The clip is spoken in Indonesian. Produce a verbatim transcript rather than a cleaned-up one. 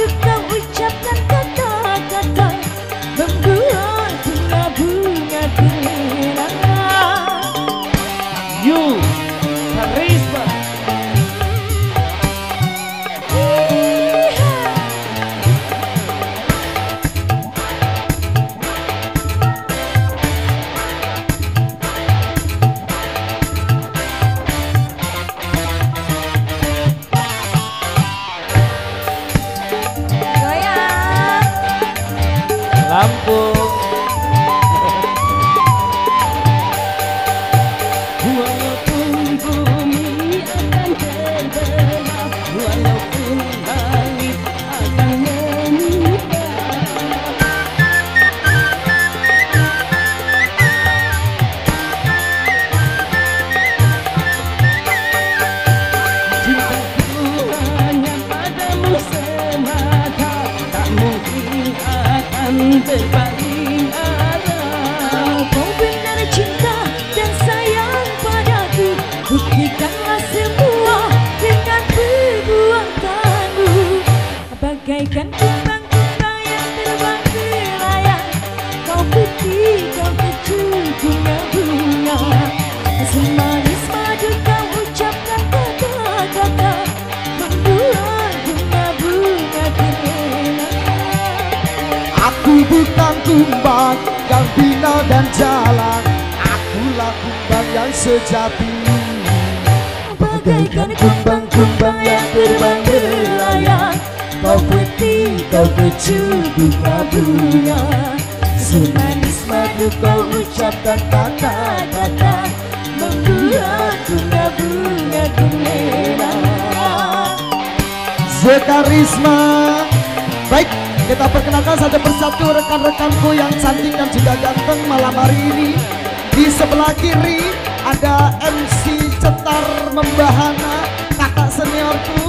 madu kau ucapkan kata-kata membuat bunga-bunga terlena. You Karisma. Lampung. Walaupun bumi akan terbelah, walaupun langit akan menimpa, cintaku hanya padamu semata, tak mungkin akan terbalik arah. Kau benar cinta dan sayang padaku, buktikanlah semua dengan perbuatanmu. Bagaikan kumbang-kumbang yang terbang belayang, kau putih, kau kecut bunga-bunga. Semanis madu kau ucapkan kata-kata membuat bunga-bunga terlena. Aku bukan kumbang yang bina dan jalan, akulah kumbang yang sejati. Bagaikan kumbang-kumbang yang terbang belayang, kau putih, kau kecut bunga-bunga. Semanis madu kau ucapkan kata-kata membuat bunga-bunga terlena. Zekarisma. Baik, kita perkenalkan satu persatu rekan-rekanku yang cantik dan juga ganteng malam hari ini. Di sebelah kiri ada M C Cetar Membahana, kakak seniorku.